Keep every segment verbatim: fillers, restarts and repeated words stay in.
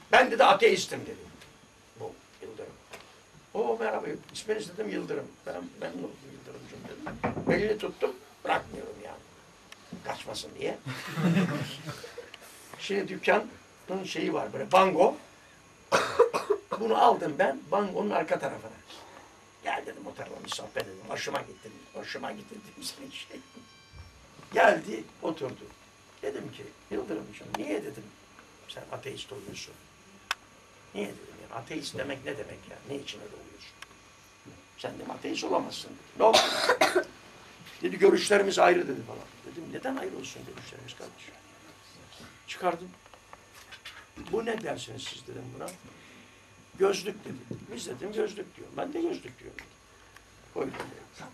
Ben dedi ateistim dedi. Bu Yıldırım. O merhaba, isminiz dedim Yıldırım. Ben memnun oldum Yıldırımcığım dedim. Elini tuttum, bırakmıyorum yani. Kaçmasın diye. Şimdi dükkanın şeyi var böyle, bango. Bunu aldım ben, bangonun arka tarafına. Gel dedim o tarafa bir sohbet edelim. Hoşuma gitti, hoşuma gitti dedim senin şey. Geldi, oturdu. Dedim ki, Yıldırımcığım niye dedim sen ateist oluyorsun? Niye dedim yani, ateist demek ne demek ya? Ne için öyle oluyorsun? Sen dedim ateist olamazsın dedi. Ne oldu? Dedi görüşlerimiz ayrı dedi falan. Dedim neden ayrı olsun görüşlerimiz kardeşim? Çıkardım. Bu ne dersiniz siz dedim buna. Gözlük dedi. Biz dedim gözlük diyor. Ben de gözlük diyorum. Koydum dedim.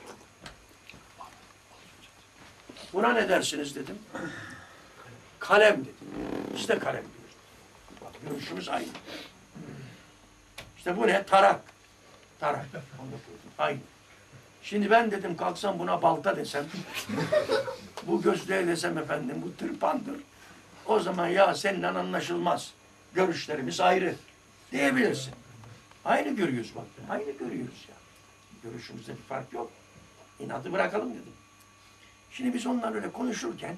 Buna ne dersiniz dedim. Kalem dedim. Biz de kalem diyoruz. Bak görüşümüz aynı. İşte bu ne? Tarak. Tarak. Onu da koydum. Aynı. Şimdi ben dedim kalksam buna balta desem, bu gözlüğe desem efendim bu tırpandır. O zaman ya seninle anlaşılmaz. Görüşlerimiz ayrı diyebilirsin. Aynı görüyoruz bak. Aynı görüyoruz ya. Görüşümüzde bir fark yok. İnadı bırakalım dedim. Şimdi biz onlarla öyle konuşurken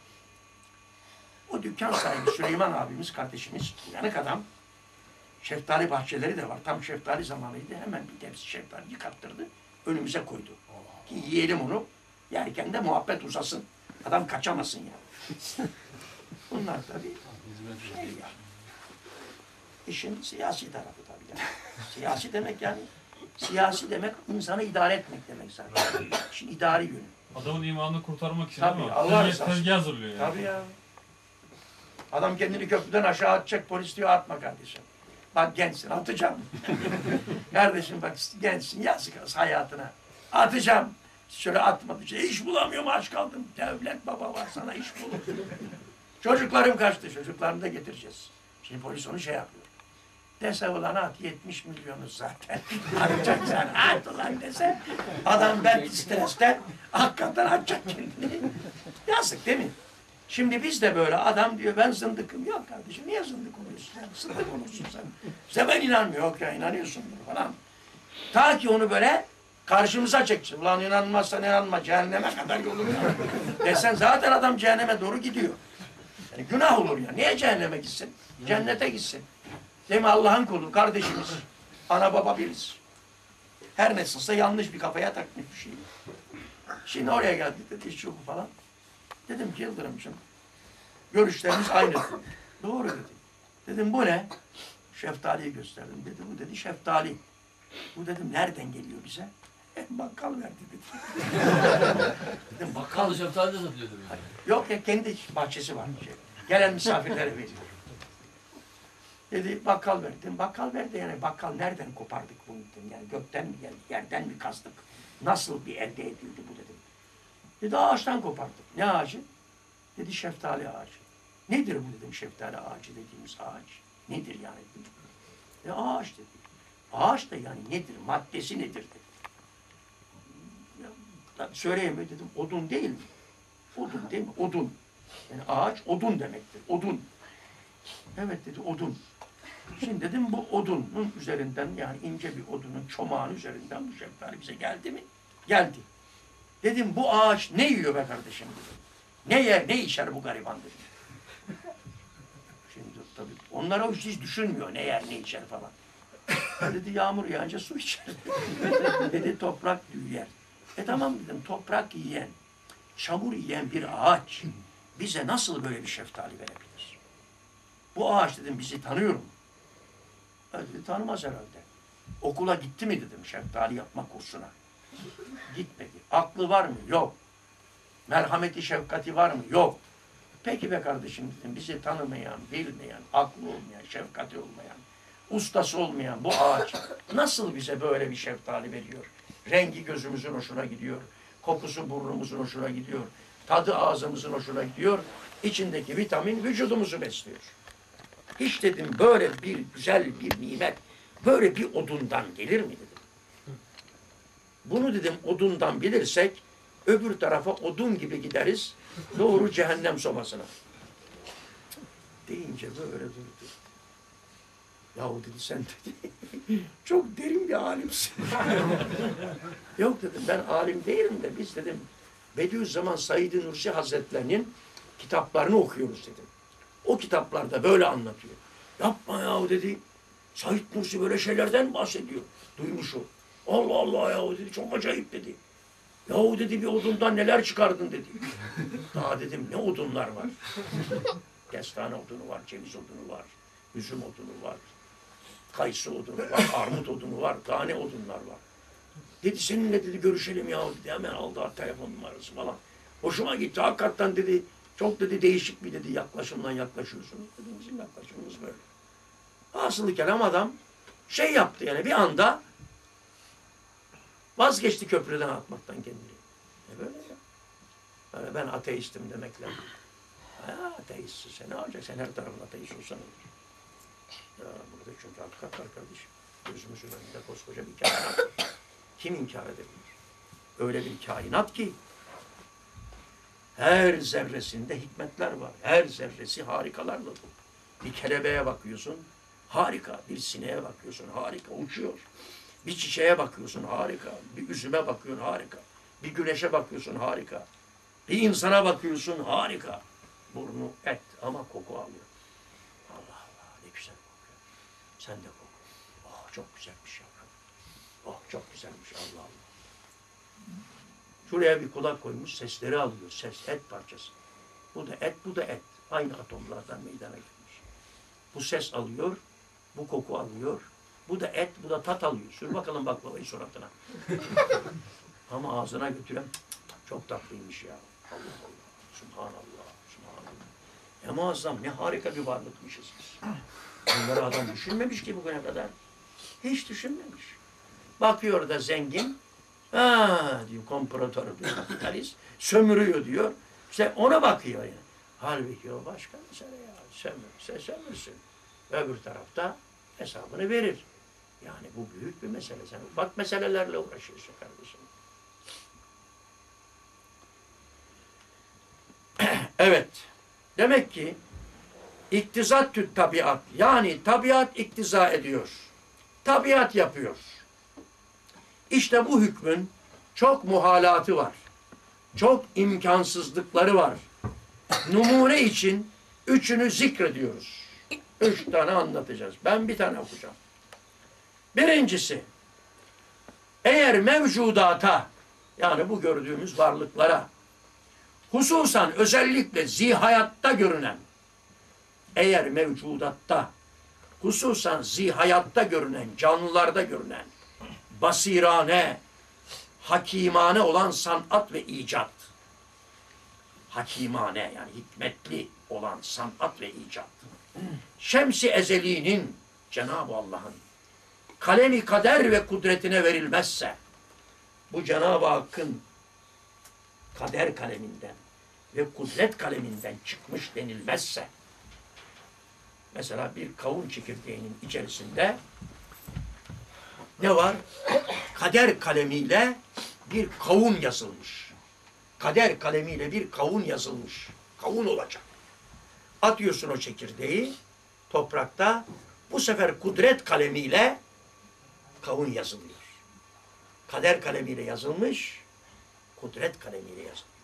o dükkan sahibi Süleyman abimiz, kardeşimiz, yanık adam, şeftali bahçeleri de var. Tam şeftali zamanıydı. Hemen bir tepsi şeftali yıkattırdı. Önümüze koydu. Ki yiyelim onu. Yerken de muhabbet uzasın. Adam kaçamasın ya. Bunlar tabii şey ya. İşin siyasi tarafı tabii yani. Siyasi demek yani, siyasi demek insanı idare etmek demek zaten. İşin idari yönü. Adamın imanını kurtarmak için tabii, ama Allah tezgah, tezgah hazırlıyor yani. Tabii ya. Adam kendini köprüden aşağı atacak, polis diyor atma kardeşim. Bak gençsin, atacağım. Kardeşim bak gençsin, yazık hayatına. Atacağım. Şöyle atmadı. Şey, iş bulamıyorum, aç kaldım. Devlet baba var, sana iş bulur. Çocuklarım kaçtı, çocuklarını da getireceğiz. Şimdi polis onu şey yapıyor. Dese ulan at, yetmiş milyonuz zaten. Atacaksan at ulan dese. Adam belki stresten hakikaten atacak kendini. Yazık değil mi? Şimdi biz de böyle adam diyor ben zındıkım. Yok kardeşim niye zındık oluyorsun sen? Zındık olursun sen. İşte ben inanmıyorum. Yok ya inanıyorsundur falan. Ta ki onu böyle karşımıza çeksin. Ulan inanmazsan inanma cehenneme kadar yolunu desen zaten adam cehenneme doğru gidiyor. Yani günah olur ya. Niye cehenneme gitsin? Cennete gitsin. Değil mi? Allah'ın kulu, kardeşimiz. Ana baba biriz. Her nasılsa yanlış bir kafaya takmış bir şey. Şimdi oraya geldik dedi şu bu falan. Dedim ki Yıldırımcığım, görüşlerimiz aynı. Doğru dedi. Dedim bu ne? Şeftaliyi gösterdim dedi. Bu dedi şeftali. Bu dedim nereden geliyor bize? E, bakkal verdi dedi. Dedim bakkal. Şeftali de satıyordu. Yok ya kendi bahçesi var. Şey. Gelen misafirlere veriyor. Dedi bakkal verdi. Dedim, bakkal verdi yani bakkal nereden kopardık bunu dedim. Yani gökten mi geldi, yerden mi kazdık? Nasıl bir elde edildi bu dedim. Dedi ağaçtan kopardık. Ne ağacı? Dedi şeftali ağacı. Nedir bu dedim şeftali ağacı dediğimiz ağaç? Nedir yani dedim. E ağaç dedi. Ağaç da yani nedir? Maddesi nedir dedi. Ya, söyleyemiyor dedim. Odun değil mi? Odun değil mi? Odun. Yani ağaç odun demektir. Odun. Evet dedi odun. Şimdi dedim bu odunun üzerinden yani ince bir odunun çomağın üzerinden bu şeftali bize geldi mi? Geldi. Dedim bu ağaç ne yiyor be kardeşim dedim. Ne yer ne içer bu gariban dedim. Şimdi tabii onlara hiç düşünmüyor ne yer ne içer falan. Dedi yağmur yağınca su içer. Dedi toprak yer. E tamam dedim toprak yiyen, çamur yiyen bir ağaç bize nasıl böyle bir şeftali verebilir? Bu ağaç dedim bizi tanıyor mu? Dedi, tanımaz herhalde. Okula gitti mi dedim şeftali yapma kursuna. Gitmedi. Aklı var mı? Yok. Merhameti, şefkati var mı? Yok. Peki be kardeşim dedim bizi tanımayan, bilmeyen, aklı olmayan, şefkati olmayan, ustası olmayan bu ağaç nasıl bize böyle bir şeftali veriyor? Rengi gözümüzün hoşuna gidiyor. Kokusu burnumuzun hoşuna gidiyor. Tadı ağzımızın hoşuna gidiyor. İçindeki vitamin vücudumuzu besliyor. Hiç dedim böyle bir güzel bir nimet, böyle bir odundan gelir mi dedim. Bunu dedim odundan bilirsek, öbür tarafa odun gibi gideriz, doğru cehennem sobasına. Deyince böyle durdu. Yahu dedi sen dedi çok derin bir alimsin. Yok dedim ben alim değilim de biz dedim Bediüzzaman Said-i Nursi Hazretlerinin kitaplarını okuyoruz dedim. O kitaplarda böyle anlatıyor. Yapma yahu dedi. Said Nursi böyle şeylerden bahsediyor. Duymuş o. Allah Allah yahu dedi çok acayip dedi. Yahu dedi bir odundan neler çıkardın dedi. Daha dedim ne odunlar var. Kestane odunu var, ceviz odunu var, üzüm odunu var, kayısı odunu var, armut odunu var, tane odunlar var. Dedi seninle dedi görüşelim yahu dedi. Hemen aldı telefon numarası falan. Hoşuma gitti. Hakikaten dedi çok dedi değişik bir dedi yaklaşımdan yaklaşıyorsunuz. Dedim bizim yaklaşımımız böyle. Asıl kelam adam şey yaptı yani bir anda vazgeçti köprüden atmaktan kendini. E böyle ya. Yani ben ateistim demekle. Ha ateistsin sen ne olacak? Sen her tarafın ateist olsan olur. Ya burada çünkü hakikat var kardeşim. Gözümüzün önünde koskoca bir kainat. Kim inkar edebilir? Öyle bir kainat ki her zerresinde hikmetler var. Her zerresi harikalarla dolu. Bir kelebeğe bakıyorsun, harika. Bir sineğe bakıyorsun, harika. Uçuyor. Bir çiçeğe bakıyorsun, harika. Bir üzüme bakıyorsun, harika. Bir güneşe bakıyorsun, harika. Bir insana bakıyorsun, harika. Burnu et ama koku alıyor. Allah Allah ne güzel kokuyor. Sen de koku. Oh çok güzelmiş yavrum. Oh çok güzelmiş Allah Allah. Şuraya bir kulak koymuş sesleri alıyor. Ses et parçası. Bu da et, bu da et. Aynı atomlardan meydana gelmiş. Bu ses alıyor, bu koku alıyor. Bu da et, bu da tat alıyor. Sür bakalım baklavayı suratına. Ama ağzına götüren çok tatlıymış ya. Allah Allah. Subhanallah. Subhanallah. Ne muazzam, ne harika bir varlıkmışız biz. Bunları adam düşünmemiş ki bugüne kadar. Hiç düşünmemiş. Bakıyor da zengin. Ha diyor komparator diyor, kapitalist. Sömürüyor diyor. İşte ona bakıyor yani. Halbuki o başka mesele ya. Sömürse sömürsün. Öbür tarafta hesabını verir. Yani bu büyük bir mesele. Sen ufak meselelerle uğraşıyorsun kardeşim. Evet. Demek ki iktizattü tabiat. Yani tabiat iktiza ediyor. Tabiat yapıyor. İşte bu hükmün çok muhalatı var. Çok imkansızlıkları var. Numune için üçünü zikrediyoruz. Üç tane anlatacağız. Ben bir tane okuyacağım. Birincisi, eğer mevcudata, yani bu gördüğümüz varlıklara, hususan özellikle zihayatta görünen, eğer mevcudatta, hususan zihayatta görünen, canlılarda görünen, basirane, hakimane olan sanat ve icat, hakimane yani hikmetli olan sanat ve icat, Şems-i Ezeli'nin, Cenab-ı Allah'ın kalemi kader ve kudretine verilmezse, bu Cenab-ı Hakk'ın kader kaleminden ve kudret kaleminden çıkmış denilmezse, mesela bir kavun çekirdeğinin içerisinde ne var? Kader kalemiyle bir kavun yazılmış. Kader kalemiyle bir kavun yazılmış. Kavun olacak. Atıyorsun o çekirdeği toprakta. Bu sefer kudret kalemiyle kavun yazılıyor. Kader kalemiyle yazılmış, kudret kalemiyle yazılmış.